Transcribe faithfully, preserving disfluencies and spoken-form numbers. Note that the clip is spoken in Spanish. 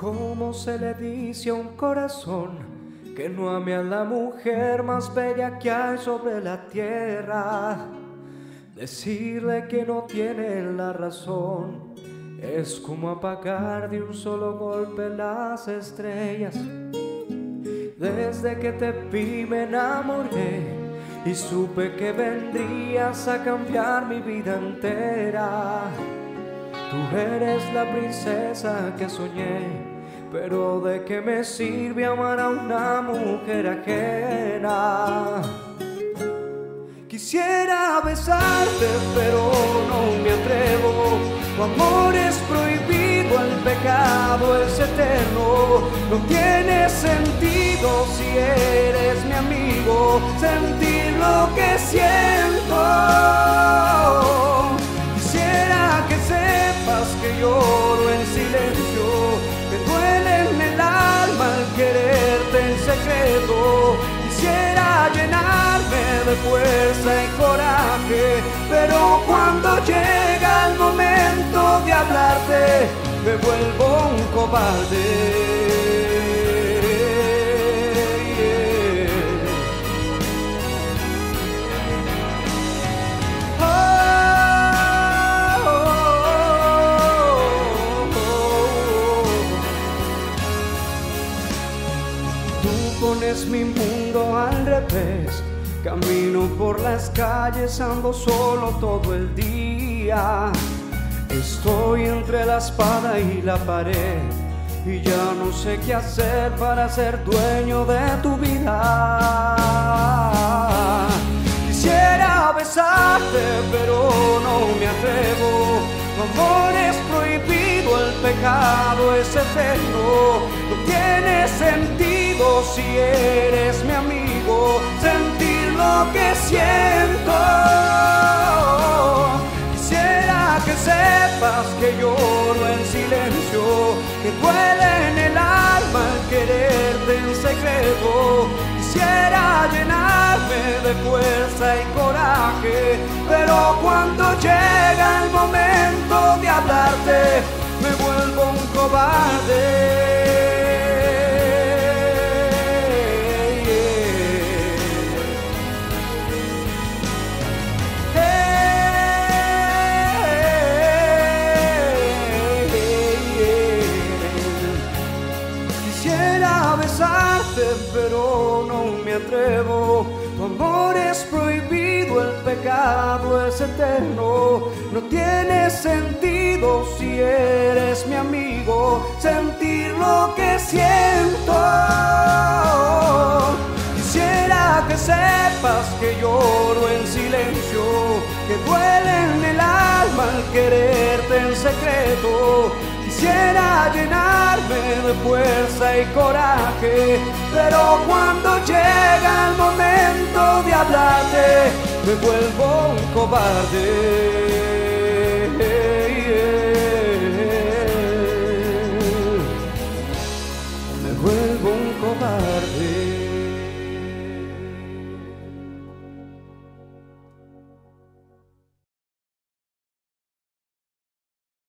¿Cómo se le dice a un corazón que no ame a la mujer más bella que hay sobre la tierra? Decirle que no tiene la razón es como apagar de un solo golpe las estrellas. Desde que te vi me enamoré y supe que vendrías a cambiar mi vida entera. Tú eres la princesa que soñé, pero ¿de qué me sirve amar a una mujer ajena? Quisiera besarte, pero no me atrevo. Tu amor es prohibido, el pecado es eterno. No tiene sentido si eres mi amigo sentir lo que siento. Quisiera que sepas que lloro en silencio, que duele en el alma al quererte en secreto. Quisiera llenarme de fuerza y coraje, pero cuando llega el momento de hablarte, me vuelvo un cobarde. Pones mi mundo al revés, camino por las calles, ando solo todo el día. Estoy entre la espada y la pared y ya no sé qué hacer para ser dueño de tu vida. Quisiera besarte, pero no me atrevo. Tu amor es prohibido, el pecado es eterno. No tiene sentido si eres mi amigo sentir lo que siento. Quisiera que sepas que lloro en silencio, que duele en el alma al quererte en secreto. Quisiera llenarme de fuerza y coraje, pero cuando llega el momento de hablarte, me vuelvo un cobarde. Quisiera besarte, pero no me atrevo. Tu amor es prohibido, el pecado es eterno. No tiene sentido si eres mi amigo sentir lo que siento. Quisiera que sepas que lloro en silencio, que duele en el alma al quererte en secreto. Quisiera llenarme de fuerza y coraje, pero cuando llega el momento de hablarte, me vuelvo un cobarde.